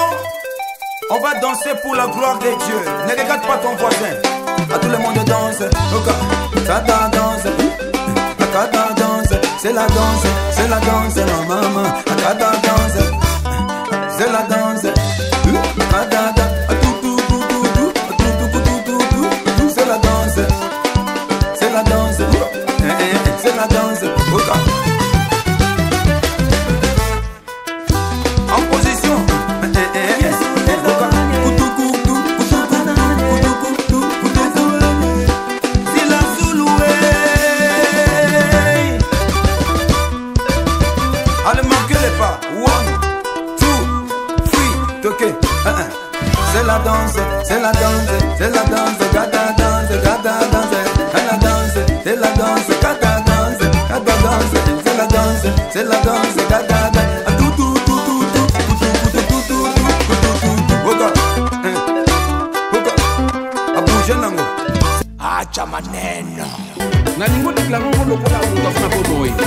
On va danser pour la gloire de Dieu. Ne regarde pas ton voisin. À tout le monde danse. Tata danse. Tata danse. C'est la danse, la maman. Tata danse. C'est la danse. Tata danse. C'est la danse. C'est la danse. C'est la danse. En position. Allez, marquez les pas. 1, 2, 3, ok. C'est la danse, c'est la danse, c'est la danse, gata danse, gata danse. C'est la danse, c'est la danse, gata danse, gata danse. C'est la danse, c'est la danse, gata danse. Acha maneno. Na ningo declaró lo por la ruta una por hoy.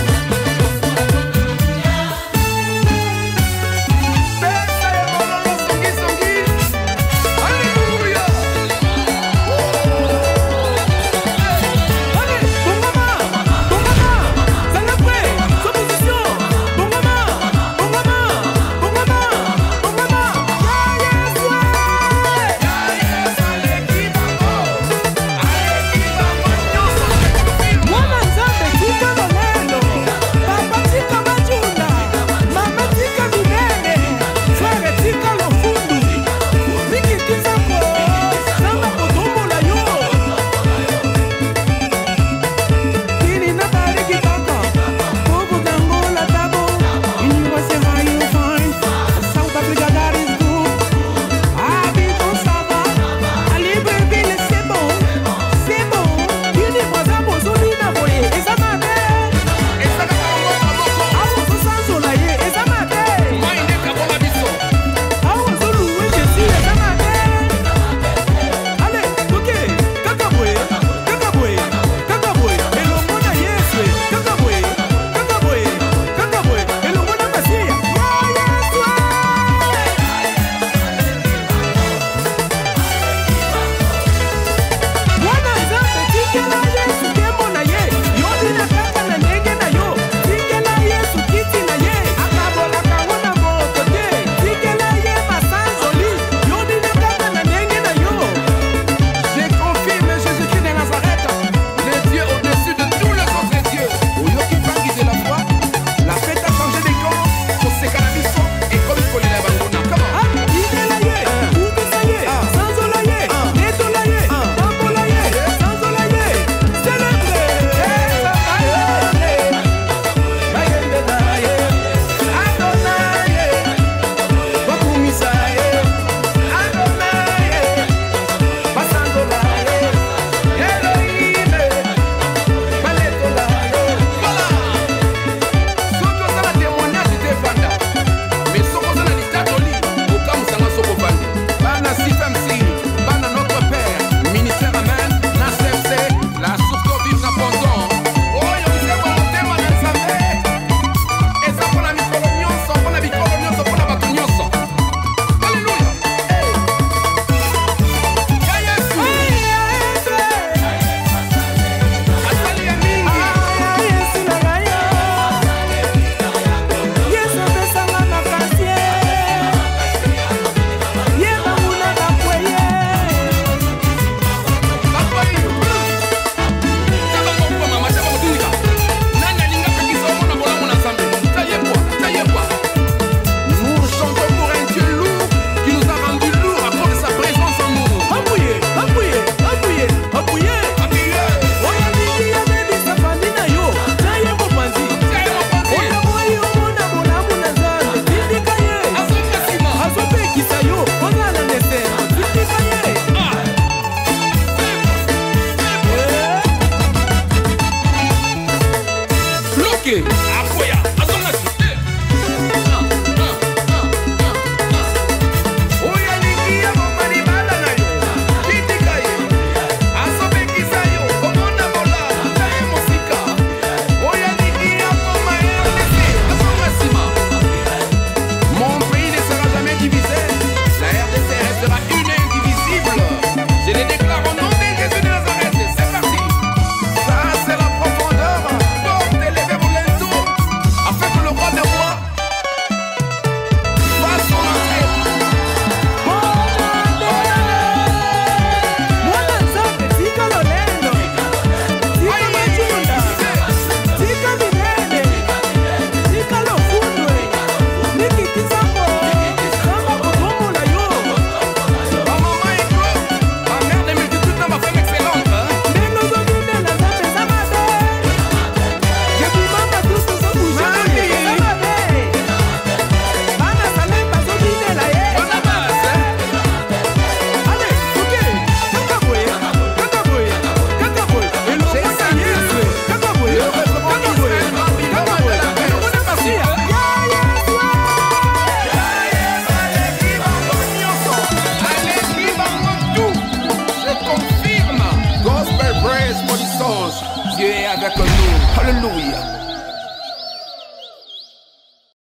Dieu est avec nous. Alléluia.